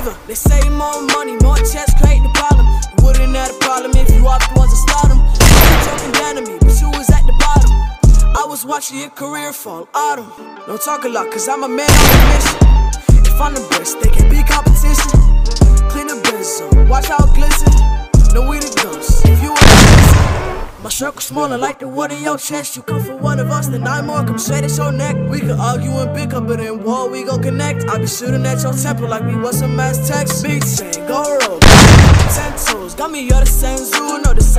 believer. They say more money, more checks create the problem. You wouldn't have a problem if you off the ones that start them. You talking down to me, but you was at the bottom. I was watching your career fall autumn. Don't talk a lot, cause I'm a man on a mission. If I'm the best, they can't be competition. Clean the biz up, watch how it glisten. Know we the ghosts, if you wanna listen. My circle smaller like the wood in your chest. You come for one of us, then I'm more, come straight at your neck. We could argue and bicker, but in war we gon' connect. I be shooting at your temple like we was some Aztecs. Beat chain, go roll, 10 toes, got me all the same zoo, know the